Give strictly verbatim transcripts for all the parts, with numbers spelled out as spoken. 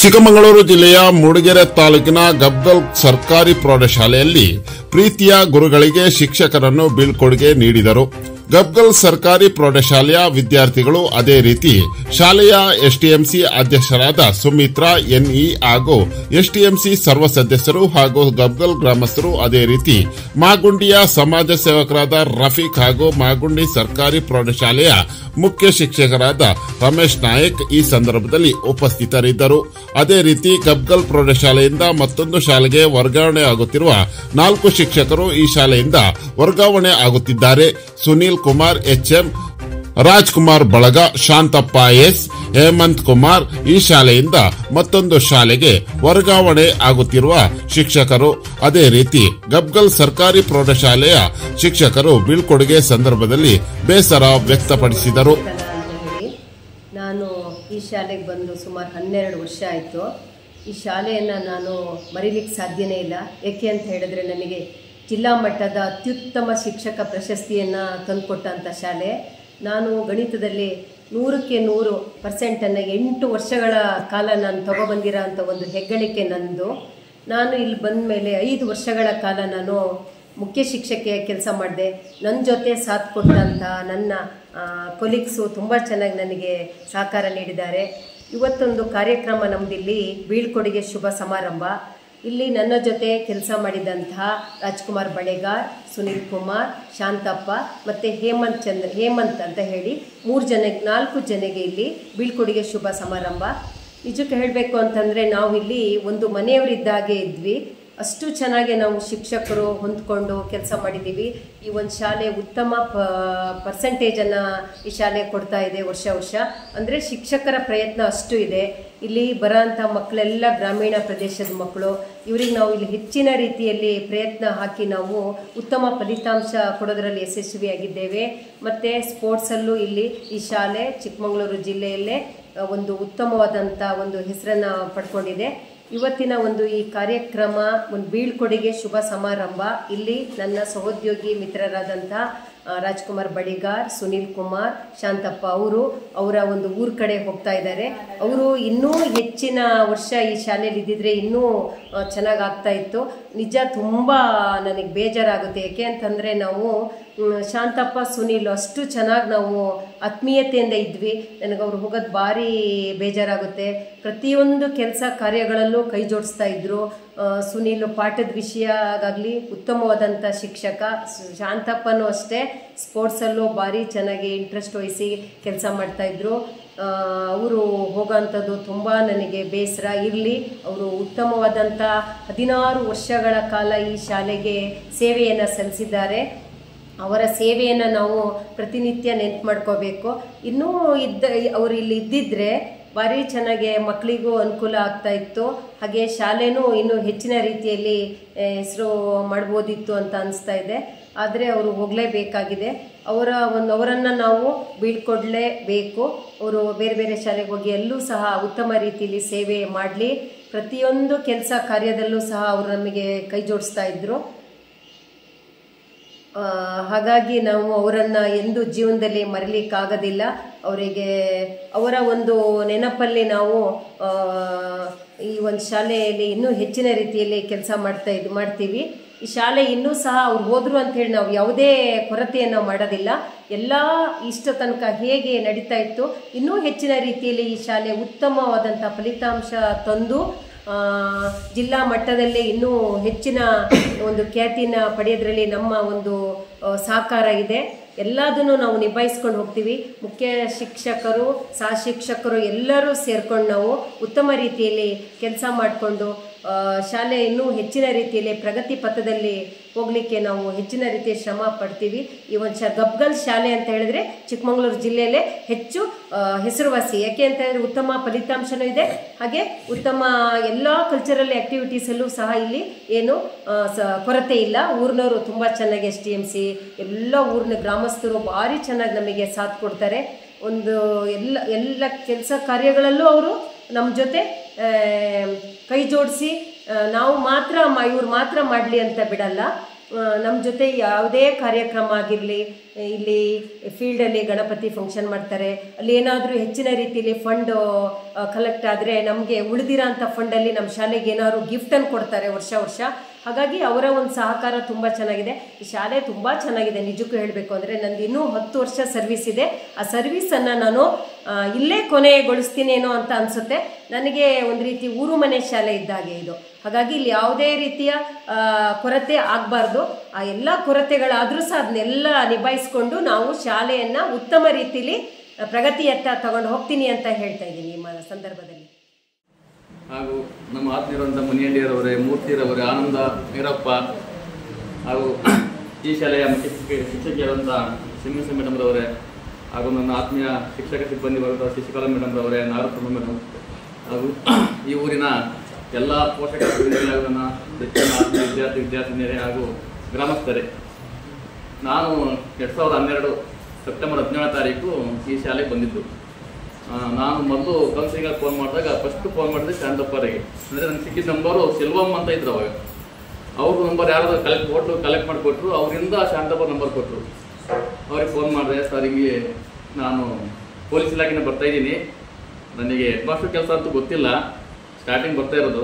ಚಿಕ್ಕಮಗಳೂರು ಜಿಲ್ಲೆಯ ಮೂಡಿಗೆರೆ ತಾಲೂಕಿನ ಗಬ್ಗಲ್ ಸರ್ಕಾರಿ ಪ್ರೌಢಶಾಲೆಯಲ್ಲಿ ಪ್ರೀತಿಯ ಗುರುಗಳಿಗೆ ಶಿಕ್ಷಕರನ್ನು ಬೀಳ್ಕೊಡುಗೆ ನೀಡಿದರು. ಗಬ್ಗಲ್ ಸರ್ಕಾರಿ ಪ್ರೌಢಶಾಲೆಯ ವಿದ್ಯಾರ್ಥಿಗಳು ಅದೇ ರೀತಿ ಶಾಲೆಯ ಎಸ್ಟಿಎಂಸಿ ಅಧ್ಯಕ್ಷರಾದ ಸುಮಿತ್ರಾ ಎನ್ಇ ಹಾಗೂ ಎಸ್ಟಿಎಂಸಿ ಸರ್ವ ಸದಸ್ಯರು ಹಾಗೂ ಗಬ್ಗಲ್ ಗ್ರಾಮಸ್ಥರು ಅದೇ ರೀತಿ ಮಾಗುಂಡಿಯ ಸಮಾಜ ಸೇವಕರಾದ ರಫೀಕ್ ಹಾಗೂ ಮಾಗುಂಡಿ ಸರ್ಕಾರಿ ಪ್ರೌಢಶಾಲೆಯ ಮುಖ್ಯ ಶಿಕ್ಷಕರಾದ ರಮೇಶ್ ನಾಯಕ್ ಈ ಸಂದರ್ಭದಲ್ಲಿ ಉಪಸ್ಥಿತರಿದ್ದರು. ಅದೇ ರೀತಿ ಗಬ್ಗಲ್ ಪ್ರೌಢಶಾಲೆಯಿಂದ ಮತ್ತೊಂದು ಶಾಲೆಗೆ ವರ್ಗಾವಣೆ ಆಗುತ್ತಿರುವ ನಾಲ್ಕು ಶಿಕ್ಷಕರು ಈ ಶಾಲೆಯಿಂದ ವರ್ಗಾವಣೆ ಆಗುತ್ತಿದ್ದಾರೆ. ಸುನೀಲ್ ಕುಮಾರ್ ಎಚ್ಎಂ, ರಾಜ್ಕುಮಾರ್ ಬಳಗ, ಶಾಂತಪ್ಪ ಎಸ್, ಹೇಮಂತ್ ಕುಮಾರ್ ಈ ಶಾಲೆಯಿಂದ ಮತ್ತೊಂದು ಶಾಲೆಗೆ ವರ್ಗಾವಣೆ ಆಗುತ್ತಿರುವ ಶಿಕ್ಷಕರು. ಅದೇ ರೀತಿ ಗಬ್ಗಲ್ ಸರ್ಕಾರಿ ಪ್ರೌಢಶಾಲೆಯ ಶಿಕ್ಷಕರು ಬೀಳ್ಕೊಡುಗೆ ಸಂದರ್ಭದಲ್ಲಿ ಬೇಸರ ವ್ಯಕ್ತಪಡಿಸಿದರು. ನಾನು ಈ ಶಾಲೆಗೆ ಬಂದು ಸುಮಾರು ಹನ್ನೆರಡು ವರ್ಷ ಆಯಿತು. ಈ ಶಾಲೆಯನ್ನು ನಾನು ಮರೀಲಿಕ್ಕೆ ಸಾಧ್ಯನೇ ಇಲ್ಲ. ಏಕೆ ಅಂತ ಹೇಳಿದ್ರೆ ನನಗೆ ಜಿಲ್ಲಾ ಮಟ್ಟದ ಅತ್ಯುತ್ತಮ ಶಿಕ್ಷಕ ಪ್ರಶಸ್ತಿಯನ್ನು ತಂದುಕೊಟ್ಟಂಥ ಶಾಲೆ. ನಾನು ಗಣಿತದಲ್ಲಿ ನೂರಕ್ಕೆ ನೂರು ಪರ್ಸೆಂಟನ್ನು ಎಂಟು ವರ್ಷಗಳ ಕಾಲ ನಾನು ತಗೊಬಂದಿರೋ ಅಂಥ ಒಂದು ಹೆಗ್ಗಳಿಕೆ ನಂದು. ನಾನು ಇಲ್ಲಿ ಬಂದ ಮೇಲೆ ಐದು ವರ್ಷಗಳ ಕಾಲ ನಾನು ಮುಖ್ಯ ಶಿಕ್ಷಕಿಯ ಕೆಲಸ ಮಾಡಿದೆ. ನನ್ನ ಜೊತೆ ಸಾಥ್ ಕೊಟ್ಟಂಥ ನನ್ನ ಕೊಲೀಗ್ಸು ತುಂಬ ಚೆನ್ನಾಗಿ ನನಗೆ ಸಹಕಾರ ನೀಡಿದ್ದಾರೆ. ಇವತ್ತೊಂದು ಕಾರ್ಯಕ್ರಮ ನಮ್ಮದಿಲ್ಲಿ ಬೀಳ್ಕೊಡುಗೆ ಶುಭ ಸಮಾರಂಭ. ಇಲ್ಲಿ ನನ್ನ ಜೊತೆ ಕೆಲಸ ಮಾಡಿದಂತಹ ರಾಜ್ಕುಮಾರ್ ಬಳೆಗಾರ್, ಸುನೀಲ್ ಕುಮಾರ್, ಶಾಂತಪ್ಪ ಮತ್ತು ಹೇಮಂತ್ ಚಂದ್ರ ಹೇಮಂತ್ ಅಂತ ಹೇಳಿ ಮೂರು ಜನ ನಾಲ್ಕು ಜನಗೆ ಇಲ್ಲಿ ಬೀಳ್ಕೊಡುಗೆ ಶುಭ ಸಮಾರಂಭ. ನಿಜಕ್ಕೆ ಹೇಳಬೇಕು ಅಂತಂದರೆ ನಾವು ಇಲ್ಲಿ ಒಂದು ಮನೆಯವರಿದ್ದಾಗೆ ಇದ್ವಿ. ಅಷ್ಟು ಚೆನ್ನಾಗಿ ನಾವು ಶಿಕ್ಷಕರು ಹೊಂದ್ಕೊಂಡು ಕೆಲಸ ಮಾಡಿದ್ದೀವಿ. ಈ ಒಂದು ಶಾಲೆ ಉತ್ತಮ ಪ ಪರ್ಸೆಂಟೇಜನ್ನು ಈ ಶಾಲೆ ಕೊಡ್ತಾ ಇದೆ ವರ್ಷ ವರ್ಷ. ಅಂದರೆ ಶಿಕ್ಷಕರ ಪ್ರಯತ್ನ ಅಷ್ಟು ಇದೆ. ಇಲ್ಲಿ ಬರೋಂಥ ಮಕ್ಕಳೆಲ್ಲ ಗ್ರಾಮೀಣ ಪ್ರದೇಶದ ಮಕ್ಕಳು. ಇವ್ರಿಗೆ ನಾವು ಇಲ್ಲಿ ಹೆಚ್ಚಿನ ರೀತಿಯಲ್ಲಿ ಪ್ರಯತ್ನ ಹಾಕಿ ನಾವು ಉತ್ತಮ ಫಲಿತಾಂಶ ಕೊಡೋದರಲ್ಲಿ ಯಶಸ್ವಿಯಾಗಿದ್ದೇವೆ. ಮತ್ತು ಸ್ಪೋರ್ಟ್ಸಲ್ಲೂ ಇಲ್ಲಿ ಈ ಶಾಲೆ ಚಿಕ್ಕಮಗಳೂರು ಜಿಲ್ಲೆಯಲ್ಲೇ ಒಂದು ಉತ್ತಮವಾದಂಥ ಒಂದು ಹೆಸರನ್ನು ಪಡ್ಕೊಂಡಿದೆ. ಇವತ್ತಿನ ಒಂದು ಈ ಕಾರ್ಯಕ್ರಮ ಒಂದು ಬೀಳ್ಕೊಡುಗೆ ಶುಭ ಸಮಾರಂಭ. ಇಲ್ಲಿ ನನ್ನ ಸಹೋದ್ಯೋಗಿ ಮಿತ್ರರಾದಂಥ ರಾಜ್ಕುಮಾರ್ ಬಡಿಗಾರ್, ಸುನೀಲ್ ಕುಮಾರ್, ಶಾಂತಪ್ಪ ಅವರು ಅವರ ಒಂದು ಊರ ಕಡೆ ಹೋಗ್ತಾ ಇದ್ದಾರೆ. ಅವರು ಇನ್ನೂ ಹೆಚ್ಚಿನ ವರ್ಷ ಈ ಶಾಲೆಯಲ್ಲಿ ಇದ್ದಿದ್ರೆ ಇನ್ನೂ ಚೆನ್ನಾಗಿ ಆಗ್ತಾ ಇತ್ತು. ನಿಜ ತುಂಬ ನನಗೆ ಬೇಜಾರಾಗುತ್ತೆ. ಏಕೆ ಅಂತಂದರೆ ನಾವು ಶಾಂತಪ್ಪ, ಸುನೀಲ್ ಅಷ್ಟು ಚೆನ್ನಾಗಿ ನಾವು ಆತ್ಮೀಯತೆಯಿಂದ ಇದ್ವಿ. ನನಗೆ ಅವ್ರು ಹೋಗೋದು ಭಾರಿ ಬೇಜಾರಾಗುತ್ತೆ. ಪ್ರತಿಯೊಂದು ಕೆಲಸ ಕಾರ್ಯಗಳಲ್ಲೂ ಕೈ ಜೋಡಿಸ್ತಾ ಇದ್ದರು. ಸುನೀಲ್ ಪಾಠದ ವಿಷಯಗಾಗಲಿ ಉತ್ತಮವಾದಂಥ ಶಿಕ್ಷಕ. ಶಾಂತಪ್ಪನೂ ಅಷ್ಟೇ ಸ್ಪೋರ್ಟ್ಸಲ್ಲೂ ಭಾರಿ ಚೆನ್ನಾಗಿ ಇಂಟ್ರೆಸ್ಟ್ ವಹಿಸಿ ಕೆಲಸ ಮಾಡ್ತಾಯಿದ್ರು. ಅವರು ಹೋಗೋವಂಥದ್ದು ತುಂಬ ನನಗೆ ಬೇಸರ. ಇರಲಿ, ಅವರು ಉತ್ತಮವಾದಂಥ ಹದಿನಾರು ವರ್ಷಗಳ ಕಾಲ ಈ ಶಾಲೆಗೆ ಸೇವೆಯನ್ನು ಸಲ್ಲಿಸಿದ್ದಾರೆ. ಅವರ ಸೇವೆಯನ್ನು ನಾವು ಪ್ರತಿನಿತ್ಯ ನೆನಪು ಮಾಡ್ಕೋಬೇಕು. ಇನ್ನೂ ಇದ್ದ ಅವರು ಇಲ್ಲಿ ಇದ್ದಿದ್ದರೆ ಭಾರಿ ಚೆನ್ನಾಗಿ ಮಕ್ಕಳಿಗೂ ಅನುಕೂಲ ಆಗ್ತಾ ಇತ್ತು. ಹಾಗೆ ಶಾಲೆನೂ ಇನ್ನೂ ಹೆಚ್ಚಿನ ರೀತಿಯಲ್ಲಿ ಹೆಸರು ಮಾಡ್ಬೋದಿತ್ತು ಅಂತ ಅನಿಸ್ತಾ ಇದೆ. ಆದರೆ ಅವರು ಹೋಗಲೇಬೇಕಾಗಿದೆ. ಅವರ ಒಂದು ಅವರನ್ನು ನಾವು ಬೀಳ್ಕೊಡಲೇಬೇಕು. ಅವರು ಬೇರೆ ಬೇರೆ ಶಾಲೆಗೆ ಹೋಗಿ ಎಲ್ಲೂ ಸಹ ಉತ್ತಮ ರೀತಿಯಲ್ಲಿ ಸೇವೆ ಮಾಡಲಿ. ಪ್ರತಿಯೊಂದು ಕೆಲಸ ಕಾರ್ಯದಲ್ಲೂ ಸಹ ಅವರು ನಮಗೆ ಕೈ ಜೋಡಿಸ್ತಾ ಇದ್ದರು. ಹಾಗಾಗಿ ನಾವು ಅವರನ್ನು ಎಂದೂ ಜೀವನದಲ್ಲಿ ಮರೀಲಿಕ್ಕಾಗೋದಿಲ್ಲ. ಅವರಿಗೆ ಅವರ ಒಂದು ನೆನಪಲ್ಲಿ ನಾವು ಈ ಒಂದು ಶಾಲೆಯಲ್ಲಿ ಇನ್ನೂ ಹೆಚ್ಚಿನ ರೀತಿಯಲ್ಲಿ ಕೆಲಸ ಮಾಡ್ತಾ ಇದು ಮಾಡ್ತೀವಿ. ಈ ಶಾಲೆ ಇನ್ನೂ ಸಹ ಅವ್ರು ಹೋದರು ಅಂಥೇಳಿ ನಾವು ಯಾವುದೇ ಕೊರತೆಯನ್ನು ಮಾಡೋದಿಲ್ಲ. ಎಲ್ಲ ಇಷ್ಟ ತನಕ ಹೇಗೆ ನಡೀತಾ ಇತ್ತು ಇನ್ನೂ ಹೆಚ್ಚಿನ ರೀತಿಯಲ್ಲಿ ಈ ಶಾಲೆ ಉತ್ತಮವಾದಂಥ ಫಲಿತಾಂಶ ತಂದು ಜಿಲ್ಲಾ ಮಟ್ಟದಲ್ಲೇ ಇನ್ನೂ ಹೆಚ್ಚಿನ ಒಂದು ಖ್ಯಾತಿನ ಪಡೆಯೋದ್ರಲ್ಲಿ ನಮ್ಮ ಒಂದು ಸಹಕಾರ ಇದೆ. ಎಲ್ಲದನ್ನು ನಾವು ನಿಭಾಯಿಸ್ಕೊಂಡು ಹೋಗ್ತೀವಿ. ಮುಖ್ಯ ಶಿಕ್ಷಕರು, ಸಹ ಶಿಕ್ಷಕರು ಎಲ್ಲರೂ ಸೇರ್ಕೊಂಡು ನಾವು ಉತ್ತಮ ರೀತಿಯಲ್ಲಿ ಕೆಲಸ ಮಾಡಿಕೊಂಡು ಶಾಲೆ ಇನ್ನೂ ಹೆಚ್ಚಿನ ರೀತಿಯಲ್ಲಿ ಪ್ರಗತಿ ಪಥದಲ್ಲಿ ಹೋಗಲಿಕ್ಕೆ ನಾವು ಹೆಚ್ಚಿನ ರೀತಿಯ ಶ್ರಮ ಪಡ್ತೀವಿ. ಈ ಒಂದು ಶ ಗಬ್ಗಲ್ ಶಾಲೆ ಅಂತ ಹೇಳಿದ್ರೆ ಚಿಕ್ಕಮಗಳೂರು ಜಿಲ್ಲೆಯಲ್ಲೇ ಹೆಚ್ಚು ಹೆಸರುವಾಸಿ. ಯಾಕೆ ಅಂತ ಹೇಳಿದ್ರೆ ಉತ್ತಮ ಫಲಿತಾಂಶನೂ ಇದೆ. ಹಾಗೆ ಉತ್ತಮ ಎಲ್ಲ ಕಲ್ಚರಲ್ ಆ್ಯಕ್ಟಿವಿಟೀಸಲ್ಲೂ ಸಹ ಇಲ್ಲಿ ಏನು ಸ ಕೊರತೆ ಇಲ್ಲ. ಊರಿನವರು ತುಂಬ ಚೆನ್ನಾಗಿ ಎಸ್ ಟಿ ಎಮ್ ಸಿ ಎಲ್ಲ ಊರಿನ ಗ್ರಾಮಸ್ಥರು ಭಾರಿ ಚೆನ್ನಾಗಿ ನಮಗೆ ಸಾಥ್ ಕೊಡ್ತಾರೆ. ಒಂದು ಎಲ್ಲ ಎಲ್ಲ ಕೆಲಸ ಕಾರ್ಯಗಳಲ್ಲೂ ಅವರು ನಮ್ಮ ಜೊತೆ ಕೈ ಜೋಡಿಸಿ ನಾವು ಮಾತ್ರ ಇವ್ರು ಮಾತ್ರ ಮಾಡಲಿ ಅಂತ ಬಿಡಲ್ಲ. ನಮ್ಮ ಜೊತೆ ಯಾವುದೇ ಕಾರ್ಯಕ್ರಮ ಆಗಿರಲಿ, ಇಲ್ಲಿ ಫೀಲ್ಡಲ್ಲಿ ಗಣಪತಿ ಫಂಕ್ಷನ್ ಮಾಡ್ತಾರೆ, ಅಲ್ಲಿ ಏನಾದರೂ ಹೆಚ್ಚಿನ ರೀತಿಯಲ್ಲಿ ಫಂಡ್ ಕಲೆಕ್ಟ್ ಆದರೆ ನಮಗೆ ಉಳಿದಿರೋ ಅಂಥ ಫಂಡಲ್ಲಿ ನಮ್ಮ ಶಾಲೆಗೆ ಏನಾದ್ರು ಗಿಫ್ಟನ್ನು ಕೊಡ್ತಾರೆ ವರ್ಷ ವರ್ಷ. ಹಾಗಾಗಿ ಅವರ ಒಂದು ಸಹಕಾರ ತುಂಬ ಚೆನ್ನಾಗಿದೆ. ಈ ಶಾಲೆ ತುಂಬ ಚೆನ್ನಾಗಿದೆ ನಿಜಕ್ಕೂ ಹೇಳಬೇಕು ಅಂದರೆ. ನಂದು ಇನ್ನೂ ಹತ್ತು ವರ್ಷ ಸರ್ವಿಸ್ ಇದೆ. ಆ ಸರ್ವಿಸನ್ನು ನಾನು ಇಲ್ಲೇ ಕೊನೆಗೊಳಿಸ್ತೀನೇನೋ ಅಂತ ಅನಿಸುತ್ತೆ. ನನಗೆ ಒಂದು ರೀತಿ ಊರು ಮನೆ ಶಾಲೆ ಇದ್ದಾಗೆ ಇದು. ಹಾಗಾಗಿ ಇಲ್ಲಿ ಯಾವುದೇ ರೀತಿಯ ಕೊರತೆ ಆಗಬಾರ್ದು. ಆ ಎಲ್ಲ ಕೊರತೆಗಳಾದರೂ ಸಹ ಅದನ್ನೆಲ್ಲ ನಿಭಾಯಿಸ್ಕೊಂಡು ನಾವು ಶಾಲೆಯನ್ನು ಉತ್ತಮ ರೀತಿಯಲ್ಲಿ ಪ್ರಗತಿಯತ್ತ ತಗೊಂಡು ಹೋಗ್ತೀನಿ ಅಂತ ಹೇಳ್ತಾ ಇದ್ದೀನಿ ಈ ಸಂದರ್ಭದಲ್ಲಿ. ಹಾಗೂ ನಮ್ಮ ಆತ್ಮೀಯರಂಥ ಮುನಿಯಂಡಿಯರವರೇ, ಮೂರ್ತಿರವರೇ, ಆನಂದ ವೀರಪ್ಪ ಹಾಗೂ ಈ ಶಾಲೆಯ ಮುಖ್ಯ ಶಿಕ್ಷಕಿಯರಂಥ ಸಿಂಹಸ ಮೇಡಮ್ರವರೇ, ಹಾಗೂ ನನ್ನ ಆತ್ಮೀಯ ಶಿಕ್ಷಕ ಸಿಬ್ಬಂದಿ ವರ್ಗದ ಶಶಿಕಲಾ ಮೇಡಮ್ರವರೇ, ನಾಗರತ್ನ ಮೇಡಮ್, ಹಾಗೂ ಈ ಊರಿನ ಎಲ್ಲ ಪೋಷಕರ ಹಾಗೂ ನನ್ನ ಹೆಚ್ಚಿನ ಆತ್ಮೀಯ ವಿದ್ಯಾರ್ಥಿ ವಿದ್ಯಾರ್ಥಿನಿಯರೇ ಹಾಗೂ ಗ್ರಾಮಸ್ಥರೇ, ನಾನು ಎರಡು ಸಾವಿರದ ಹನ್ನೆರಡು ಸೆಪ್ಟೆಂಬರ್ ಹದಿನೇಳನೇ ತಾರೀಕು ಈ ಶಾಲೆಗೆ ಬಂದಿದ್ದು. ನಾನು ಮೊದಲು ಕೌನ್ಸಿಲಿಂಗ್ ಫೋನ್ ಮಾಡಿದಾಗ ಫಸ್ಟ್ ಫೋನ್ ಮಾಡಿದೆ ಶಾಂತಪ್ಪರಿಗೆ. ಅಂದರೆ ನನಗೆ ಸಿಕ್ಕಿದ ನಂಬರು ಸೆಲ್ವಮ್ ಅಂತ ಇದ್ರು ಅವಾಗ. ಅವ್ರ ನಂಬರ್ ಯಾರಾದ್ರೂ ಕಲೆಕ್ಟ್ ಕೊಟ್ಟು ಕಲೆಕ್ಟ್ ಮಾಡಿಕೊಟ್ರು, ಅವರಿಂದ ಶಾಂತಪ್ಪ ನಂಬರ್ ಕೊಟ್ಟರು. ಅವ್ರಿಗೆ ಫೋನ್ ಮಾಡಿದೆ, ಸರ್ ಹಿಂಗೆ ನಾನು ಪೊಲೀಸ್ ಇಲಾಖೆನ ಬರ್ತಾ ಇದ್ದೀನಿ, ನನಗೆ ಹೆಡ್ ಮಾಸ್ಟರ್ ಕೆಲಸ ಅಂತೂ ಗೊತ್ತಿಲ್ಲ, ಸ್ಟಾರ್ಟಿಂಗ್ ಬರ್ತಾ ಇರೋದು.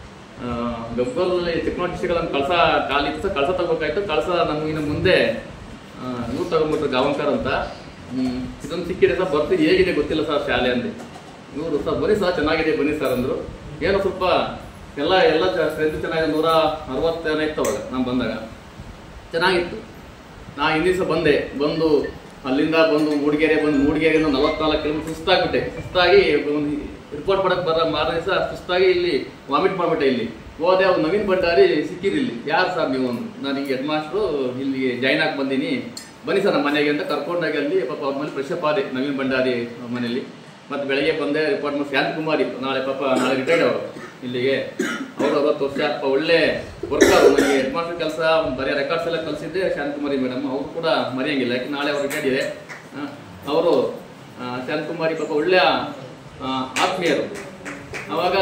ಗಬ್ಬಲ್ಲಿ ಚಿಕ್ಕಮಗಳೂರು ಡಿಸ್ಟಿಕ್ ನಮ್ಮ ಕಳಸ ಕಾಲಿತ್ತು, ಕಳಸ ತಗೋಬೇಕಾಯ್ತು. ಕಳಸ ನಮಗಿನ್ನು ಮುಂದೆ ಇವ್ರು ತಗೊಂಡ್ಬಿಟ್ರು ಗಾವಂಕರ್ ಅಂತ. ಇದೊಂದು ಸಿಕ್ಕಿದೆ ಸರ್, ಬರ್ತೀವಿ, ಹೇಗಿದೆ ಗೊತ್ತಿಲ್ಲ ಸರ್ ಶಾಲೆ ಅಂದೆ. ಇವರು ಸರ್ ಬನ್ನಿ ಸರ್, ಚೆನ್ನಾಗಿದೆ ಬನ್ನಿ ಸರ್ ಅಂದರು. ಏನೋ ಸ್ವಲ್ಪ ಎಲ್ಲ ಎಲ್ಲ ಸ್ಟ್ರೆಂತ್ ಚೆನ್ನಾಗಿದೆ, ನೂರ ಅರವತ್ತು ಜನ ಇತ್ತು ಅವಾಗ ನಾನು ಬಂದಾಗ, ಚೆನ್ನಾಗಿತ್ತು. ನಾ ಹಿಂದಿನ ದಿವಸ ಬಂದೆ, ಬಂದು ಅಲ್ಲಿಂದ ಬಂದು ಮೂಡಿಗೆರೆ ಬಂದು ಮೂಡಿಗೆರೆಯಿಂದ ನಲವತ್ನಾಲ್ಕು ಕಿಲೋಮೀಟರ್ ಸುಸ್ತಾಗ್ಬಿಟ್ಟೆ. ಸುಸ್ತಾಗಿ ಒಂದು ರಿಪೋರ್ಟ್ ಮಾಡಕ್ಕೆ ಬರೋ ಮಾರನೇ ದಿವಸ ಸುಸ್ತಾಗಿ ಇಲ್ಲಿ ವಾಮಿಟ್ ಮಾಡಿಬಿಟ್ಟೆ. ಇಲ್ಲಿ ಹೋದೆ, ಅವ್ರು ನವೀನ್ ಭಂಡಾರಿ ಸಿಕ್ಕಿರಿಲ್ಲಿ. ಯಾರು ಸರ್ ನೀವು? ನಾನು ಹಿಂಗೆ ಹೆಡ್ ಮಾಸ್ಟ್ರು ಇಲ್ಲಿಗೆ ಜಾಯ್ನ್ ಆಗಿ ಬಂದೀನಿ, ಬನ್ನಿ ಸರ್ ನಮ್ಮ ಮನೆಗೆ ಅಂತ ಕರ್ಕೊಂಡಾಗ ಅಲ್ಲಿ ಪಾಪ ಅವ್ರ ಮನೇಲಿ ಫ್ರೆಶ್ ಅಪ್ ಆದೆ ನವೀನ್ ಭಂಡಾರಿ ಮನೇಲಿ. ಮತ್ತು ಬೆಳಗ್ಗೆ ಬಂದೆ ರಿಪೋರ್ಟ್ ಮಾಡಿ ಶಾಂತಕುಮಾರಿ, ನಾಳೆ ಪಾಪ ನಾಳೆ ರಿಟೈರ್ಡ್ ಅವರು ಇಲ್ಲಿಗೆ. ಅವರು ಅರವತ್ತು ವರ್ಷ ಒಳ್ಳೆ ವರ್ಕರ್, ನನಗೆ ಹೆಡ್ ಮಾಸ್ಟರ್ ಕೆಲಸ ಬರೀ ರೆಕಾರ್ಡ್ಸ್ ಎಲ್ಲ ಕಲಿಸಿದ್ದೆ ಶಾಂತಕುಮಾರಿ ಮೇಡಮ್. ಅವರು ಕೂಡ ಮರೆಯಂಗಿಲ್ಲ, ಯಾಕೆ ನಾಳೆ ಅವ್ರು ರಿಟೈರ್ಡ್ ಇದೆ. ಅವರು ಶಾಂತಕುಮಾರಿ ಪಾಪ ಒಳ್ಳೆಯ ಆತ್ಮೀಯರು. ಅವಾಗ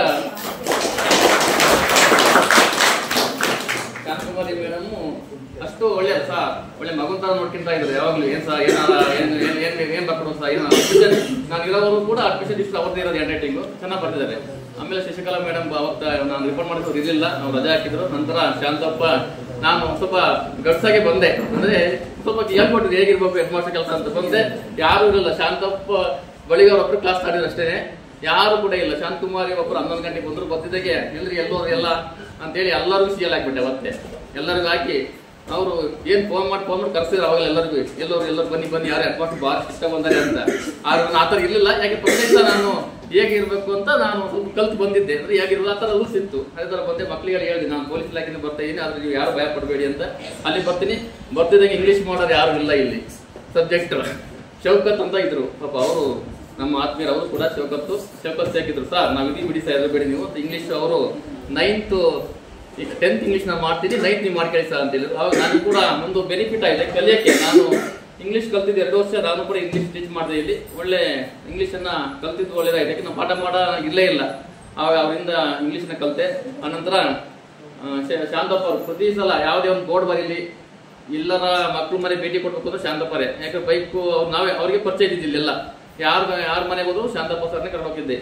ಶಾಂತಕುಮಾರಿ ಮೇಡಮು ಅಷ್ಟು ಒಳ್ಳೆ ಸರ್, ಒಳ್ಳೆ ಮಗನ್ ತರ ನೋಡ್ಕೊಂತ ಇದ್ರು ಯಾವಾಗಲೂ. ಏನ್ ಸರ್ ಏನಾರ ಏನು ಏನು ಏನು ಏನು ಬರ್ಕೊಡೋ ಸರ್, ಏನು ಅಡ್ಮಿಷನ್ ನಾನು ಇರೋವರು ಕೂಡ ಅಡ್ಮಿಷನ್ ಇಷ್ಟು ಅವ್ರದ್ದು ಇರೋದು ಹ್ಯಾಂಡ್ ರೈಟಿಂಗು ಚೆನ್ನಾಗಿ ಬರ್ತಿದ್ದಾರೆ. ಆಮೇಲೆ ಶಶಿಕಲಾ ಮೇಡಮ್ ಅವತ್ತ ನಾನು ರಿಪೋರ್ಟ್ ಮಾಡಿಸೋರು ಇರಲಿಲ್ಲ, ನಾವು ರಜೆ ಹಾಕಿದ್ರು. ನಂತರ ಶಾಂತಪ್ಪ ನಾನು ಸ್ವಲ್ಪ ಗಡ್ಸಾಗೆ ಬಂದೆ, ಅಂದ್ರೆ ಸ್ವಲ್ಪ ಹೇಳ್ಕೊಟ್ಟಿದ್ದು ಹೇಗಿರ್ಬೇಕು ಹೆಡ್ ಮಾಸ್ಟರ್ ಕೆಲಸ ಅಂತ ಬಂದೆ. ಯಾರು ಇರಲಿಲ್ಲ, ಶಾಂತಪ್ಪ ಬಳಿಗೆ ಅವ್ರೊಬ್ರು ಕ್ಲಾಸ್ ಆಡಿದ್ರು ಅಷ್ಟೇ, ಯಾರು ಕೂಡ ಇಲ್ಲ. ಶಾಂತಕುಮಾರಿ ಒಬ್ಬರು ಹನ್ನೊಂದು ಗಂಟೆಗೆ ಬಂದ್ರು, ಬರ್ತಿದ್ದಾಗೆ ಎಲ್ರಿ ಎಲ್ಲೋರು ಎಲ್ಲ ಅಂತೇಳಿ ಎಲ್ಲರಿಗೂ ಸಿ ಎಲ್ ಹಾಕ್ಬಿಟ್ಟೆ. ಮತ್ತೆ ಎಲ್ಲರಿಗೂ ಹಾಕಿ ಅವರು ಏನ್ ಫೋನ್ ಮಾಡಿ ಫೋನ್ ಮಾಡಿ ಕರ್ಸಿದ್ರು ಅವಾಗ ಎಲ್ಲರಿಗೂ, ಎಲ್ಲರೂ ಎಲ್ಲರೂ ಬನ್ನಿ ಬನ್ನಿ ಯಾರು ಹೆಡ್ ಮಾಸ್ಟರ್ ಬಾರಿ ಇಷ್ಟ ಬಂದಾರೆ ಅಂತ. ಆದ್ರೆ ಆ ಥರ ಇರಲಿಲ್ಲ, ಯಾಕೆ ಪ್ರತ್ಯೇಕ ನಾನು ಹೇಗಿರ್ಬೇಕು ಅಂತ ನಾನು ಸ್ವಲ್ಪ ಕಲ್ತು ಬಂದಿದ್ದೆ. ಅಂದ್ರೆ ಹೇಗಿರಲ್ಲ ಆ ಥರ ರೂಲ್ಸ್ ಇತ್ತು. ಅದೇ ಥರ ಬಂದೆ, ಮಕ್ಳಿಗೆ ಹೇಳಿದೆ ನಾನು ಪೊಲೀಸ್ ಇಲಾಖೆಯಿಂದ ಬರ್ತಾ ಇದ್ದೀನಿ, ಆದ್ರೆ ನೀವು ಯಾರು ಭಯ ಪಡಬೇಡಿ ಅಂತ. ಅಲ್ಲಿ ಬರ್ತೀನಿ, ಬರ್ತಿದ್ದಂಗೆ ಇಂಗ್ಲೀಷ್ ಮಾಡೋರು ಯಾರು ಇಲ್ಲ ಇಲ್ಲಿ. ಸಬ್ಜೆಕ್ಟ್ ಶೌಕತ್ ಅಂತ ಇದ್ರು ಪಾಪ, ಅವರು ನಮ್ಮ ಆತ್ಮೀಯರು, ಅವರು ಕೂಡ ಶೌಕತ್ತು ಶೌಕತ್ ಸೇಕಿದ್ರು. ಸರ್ ನಾವು ಇದೀವಿ ಬಿಡಿ ಸರ್, ಹೆದರಬೇಡಿ ನೀವು. ಇಂಗ್ಲೀಷ್ ಅವರು ನೈನ್ತ್ ಈಗ ಟೆಂತ್ ಇಂಗ್ಲೀಷ್ ನಾನು ಮಾಡ್ತೀನಿ, ನೈನ್ತ್ ನೀವು ಮಾಡ್ಕೊಳ್ಳಿ ಸರ್ ಅಂತ ಹೇಳಿದ್ರು. ಅವಾಗ ನಾನು ಕೂಡ ಒಂದು ಬೆನಿಫಿಟ್ ಆಗಿದೆ ಕಲಿಯೋಕ್ಕೆ. ನಾನು ಇಂಗ್ಲೀಷ್ ಕಲ್ತಿದ್ದು ಎರಡು ವರ್ಷ, ನಾನು ಕೂಡ ಇಂಗ್ಲೀಷ್ ಟೀಚ್ ಮಾಡಿದೆ ಇಲ್ಲಿ. ಒಳ್ಳೆ ಇಂಗ್ಲೀಷನ್ನು ಕಲ್ತಿದ್ದು ಒಳ್ಳೇದಾಗಿದೆ, ಯಾಕೆ ನಾವು ಪಾಠ ಮಾಡೋ ಇರಲೇ ಇಲ್ಲ. ಆವಾಗ ಅವರಿಂದ ಇಂಗ್ಲೀಷನ್ನ ಕಲಿತೆ. ಆನಂತರ ಶಾಂತಪ್ಪ ಅವರು ಪ್ರತಿ ಸಲ ಯಾವುದೇ ಒಂದು ಬೋರ್ಡ್ ಬರೀಲಿ, ಎಲ್ಲರ ಮಕ್ಕಳು ಮನೆ ಭೇಟಿ ಕೊಡ್ಬೇಕು ಅಂದ್ರೆ ಶಾಂತಪ್ಪರೇ. ಯಾಕೆ ಬೈಕು ಅವ್ರು ನಾವೇ ಅವ್ರಿಗೆ ಪರಿಚಯ ಇದ್ದಿಲ್ಲ. ಯಾರು ಯಾರ ಮನೆಗೆ ಹೋದ್ರು ಶಾಂತಪ್ಪ ಸರ್ನೇ ಕರ್ಕೊಂಡು ಹೋಗಿದ್ದೆ.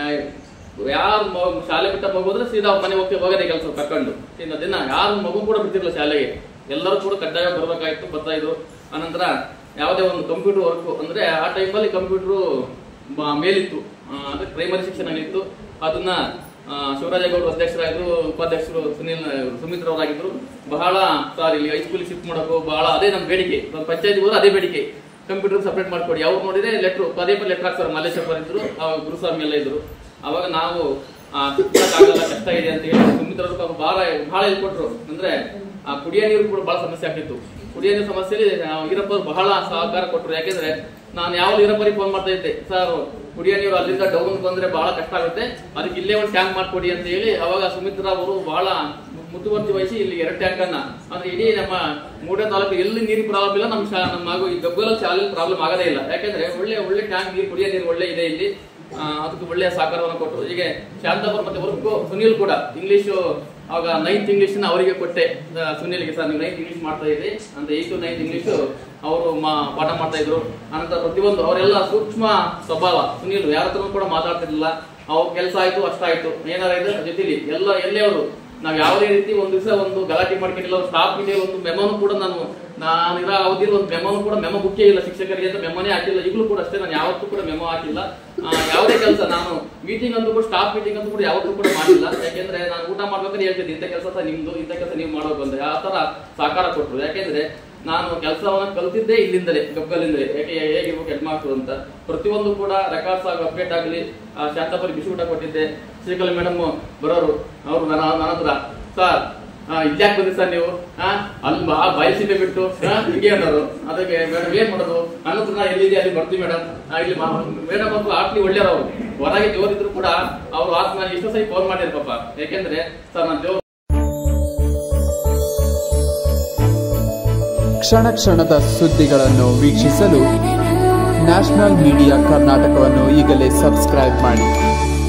ಯಾರು ಶಾಲೆ ಬಿಟ್ಟ ಹೋಗೋದ್ರೆ ಸೀದಾ ಅವ್ರ ಮನೆ ಹೋಗ್ತೀವಿ, ಹೋಗೋದೇ ಕೆಲಸ ಕರ್ಕೊಂಡು. ಇನ್ನು ದಿನ ಯಾರು ಮಗು ಕೂಡ ಬಿಡ್ತಿರ್ಲಿಲ್ಲ ಶಾಲೆಗೆ, ಎಲ್ಲರೂ ಕೂಡ ಕಡ್ಡಾಯ ಬರ್ಬೇಕಾಯ್ತು, ಬರ್ತಾ ಇದ್ರು. ಆನಂತರ ಯಾವುದೇ ಒಂದು ಕಂಪ್ಯೂಟರ್ ವರ್ಕ್ ಅಂದ್ರೆ ಆ ಟೈಮಲ್ಲಿ ಕಂಪ್ಯೂಟರ್ ಮೇಲಿತ್ತು, ಅಂದ್ರೆ ಪ್ರೈಮರಿ ಶಿಕ್ಷಣ ಇತ್ತು. ಅದನ್ನ ಶಿವರಾಜೇಗೌಡರು ಅಧ್ಯಕ್ಷರಾಗಿದ್ರು, ಉಪಾಧ್ಯಕ್ಷರು ಸುನೀಲ್ ಸುಮಿತ್ರ ಅವರಾಗಿದ್ರು. ಬಹಳ ಸಾರಿ ಇಲ್ಲಿ ಹೈಸ್ಕೂಲ್ ಶಿಫ್ಟ್ ಮಾಡೋಕು ಬಹಳ ಅದೇ ನಮ್ಮ ಬೇಡಿಕೆ, ಪಂಚಾಯತ್ ಹೋದ್ರೆ ಅದೇ ಬೇಡಿಕೆ, ಕಂಪ್ಯೂಟರ್ ಸಪ್ರೇಟ್ ಮಾಡ್ಕೊಡಿ. ಅವ್ರು ನೋಡಿದ್ರೆ ಲೆಟ್ರು ಪದೇ ಪದೇ ಲೆಟರ್ ಹಾಕ್ತಾರೆ. ಮಲ್ಲೇಶ್ವರ ಇದ್ರು, ಗುರುಸ್ವಾಮಿ ಎಲ್ಲ ಇದ್ರು. ಅವಾಗ ನಾವು ಆಗಲ್ಲ ಕಷ್ಟ ಇದೆ ಅಂತ ಹೇಳಿ ಸುಮಿತ್ರರು ಬಹಳ ಬಹಳ ಹೇಳ್ಕೊಟ್ರು. ಅಂದ್ರೆ ಆ ಕುಡಿಯೋ ನೀರು ಕೂಡ ಬಹಳ ಸಮಸ್ಯೆ ಆಗ್ತಿತ್ತು. ಕುಡಿಯೋ ನೀರು ಸಮಸ್ಯೆಯಲ್ಲಿ ಈರಪ್ಪ ಬಹಳ ಸಹಕಾರ ಕೊಟ್ಟರು. ಯಾಕೆಂದ್ರೆ ನಾನು ಯಾವ ಈರಪ್ಪರಿಗೆ ಫೋನ್ ಮಾಡ್ತಾ ಇದ್ದೆ, ಸರ್ ಕುಡಿಯೋ ನೀರು ಅಲ್ಲಿಂದ ಡೌನ್ ಬಂದ್ರೆ ಬಹಳ ಕಷ್ಟ ಆಗುತ್ತೆ, ಅದಕ್ಕೆ ಇಲ್ಲೇ ಒಂದು ಟ್ಯಾಂಕ್ ಮಾಡ್ಕೊಡಿ ಅಂತ ಹೇಳಿ. ಅವಾಗ ಸುಮಿತ್ರ ಅವರು ಬಹಳ ಮುತುವರ್ಜಿ ವಹಿಸಿ ಇಲ್ಲಿ ಎರಡು ಟ್ಯಾಂಕ್ ಅನ್ನ, ಅಂದ್ರೆ ಇಡೀ ನಮ್ಮ ಮೂಡೇ ತಾಲೂಕು ಎಲ್ಲಿ ನೀರಿನ ಪ್ರಾಬ್ಲಮ್ ಇಲ್ಲ, ನಮ್ಮ ಶಾ ನಮ್ಮ ಈ ಗಬ್ಬಲ ಶಾಲೆ ಪ್ರಾಬ್ಲಮ್ ಆಗದೇ ಇಲ್ಲ. ಯಾಕಂದ್ರೆ ಒಳ್ಳೆ ಒಳ್ಳೆ ಟ್ಯಾಂಕ್ ನೀರು, ಕುಡಿಯೋ ನೀರು ಒಳ್ಳೆ ಇದೆ ಇಲ್ಲಿ. ಅದಕ್ಕೆ ಒಳ್ಳೆಯ ಸಹಕಾರವನ್ನು ಕೊಟ್ಟರು. ಹೀಗೆ ಶಾಂತಪುರ ಮತ್ತೆ ವರ್ಕ್ ಸುನೀಲ್ ಕೂಡ ಇಂಗ್ಲಿಷು ಆವಾಗ ನೈನ್ತ್ ಇಂಗ್ಲೀಷ್ನ ಅವರಿಗೆ ಕೊಟ್ಟೆ, ಸುನಿಲ್ಗೆ ಸರ್ ನೀವು ನೈನ್ತ್ ಇಂಗ್ಲೀಷ್ ಮಾಡ್ತಾ ಇದ್ರಿ ಅಂತ. ಏಯ್ತು ನೈನ್ತ್ ಇಂಗ್ಲೀಷು ಅವರು ಮಾ ಪಾಠ ಮಾಡ್ತಾ ಇದ್ರು. ಅನಂತರ ಪ್ರತಿಯೊಂದು ಅವರೆಲ್ಲ ಸೂಕ್ಷ್ಮ ಸ್ವಭಾವ. ಸುನಿಲ್ ಯಾರ ಹತ್ರ ಕೂಡ ಮಾತಾಡ್ತಿರ್ಲಿಲ್ಲ. ಅವ್ರ ಕೆಲಸ ಆಯ್ತು ಅಷ್ಟಾಯ್ತು, ಏನಾರ ಇದೆ ಜೊತೆಲಿ ಎಲ್ಲ ಎಲ್ಲೇ ಅವರು ನಾವ್ ಯಾವುದೇ ರೀತಿ ಒಂದ್ ದಿವಸ ಒಂದು ಗಲಾಟೆ ಮಾಡ್ಕೊಂಡಿಲ್ಲ. ಸ್ಟಾಫ್ ಇದೆ ಒಂದು ಮೆಮೋನು ಕೂಡ ನಾನು ನಾನು ಇರೋ ಅವಧಿಯಲ್ಲಿ ಒಂದು ಮೆಮೋನು ಕೂಡ ಮೆಮೋ ಬುಕ್ಕೇ ಇಲ್ಲ, ಶಿಕ್ಷಕರಿಗೆ ಅಂತ ಮೆಮೋನೇ ಹಾಕಿಲ್ಲ. ಈಗಲೂ ಕೂಡ ಅಷ್ಟೇ, ನಾನು ಯಾವತ್ತೂ ಕೂಡ ಮೆಮೋ ಹಾಕಿಲ್ಲ. ಯಾವುದೇ ಕೆಲಸ ನಾನು ಮೀಟಿಂಗ್ ಅಂತೂ ಕೂಡ ಸ್ಟಾಫ್ ಮೀಟಿಂಗ್ ಅಂತೂ ಕೂಡ ಯಾವತ್ತೂ ಕೂಡ ಮಾಡಿಲ್ಲ. ಯಾಕೆಂದ್ರೆ ನಾನು ಊಟ ಮಾಡ್ಬೇಕಾದ್ರೆ ಹೇಳ್ತಿದ್ದೆ ಇಂಥ ಕೆಲಸ ನಿಮ್ದು, ಇಂಥ ಕೆಲಸ ನೀವು ಮಾಡೋದು ಅಂತ ಆ ತರ ಸಹಕಾರ ಕೊಟ್ಟರು. ಯಾಕೆಂದ್ರೆ ನಾನು ಕೆಲಸವನ್ನ ಕಲ್ತಿದ್ದೆ ಇಲ್ಲಿಂದಲೇ, ಗಬ್ಬಲಿಂದಲೇ. ಯಾಕೆ ಹೇಗಿರ್ಬೇಕು ಹೆಡ್ ಮಾಸ್ಟರ್ ಅಂತ ಪ್ರತಿಯೊಂದು ಕೂಡ ರೆಕಾರ್ಡ್ಸ್ ಆಗಿ ಅಪ್ಡೇಟ್ ಆಗಲಿ. ಶಾಂತಪುರಿ ಬಿಸಿ ಊಟ ಕೊಟ್ಟಿದ್ದೆ. ಶ್ರೀಕಲ್ ಮೇಡಮ್ ಬರೋರು, ಅವರು ನನ್ನ ಹತ್ರ ಸರ್ ಇದ್ಯಾಕೆ ಬಂದಿ ಸರ್ ನೀವು ಅಲ್ಲಿ ಬಯಸಿದೆ ಬಿಟ್ಟು ಹೀಗೆ ಅನ್ನೋರು. ಅದಕ್ಕೆ ಮೇಡಮ್ ಏನ್ ಮಾಡೋದು ನನ್ನ ಹತ್ರ ಎಲ್ಲಿದೆ ಅಲ್ಲಿ ಬರ್ತೀವಿ ಮೇಡಮ್. ಇಲ್ಲಿ ಮೇಡಮ್ ಅಂತೂ ಆಟ್ಲಿ ಒಳ್ಳೆಯವರು, ಹೊರಗೆ ಜೋರಿದ್ರು ಕೂಡ ಅವ್ರು ಆತ್ ನಾನು ಎಷ್ಟೋ ಸರಿ ಫೋನ್ ಮಾಡಿದ್ರು ಪಾಪ. ಯಾಕೆಂದ್ರೆ ಸರ್ ನಾನು ದೇವ್ರು ಕ್ಷಣ ಕ್ಷಣದ ಸುದ್ದಿಗಳನ್ನು ವೀಕ್ಷಿಸಲು ನ್ಯಾಷನಲ್ ಮೀಡಿಯಾ ಕರ್ನಾಟಕವನ್ನು ಈಗಲೇ ಸಬ್ಸ್ಕ್ರೈಬ್ ಮಾಡಿ.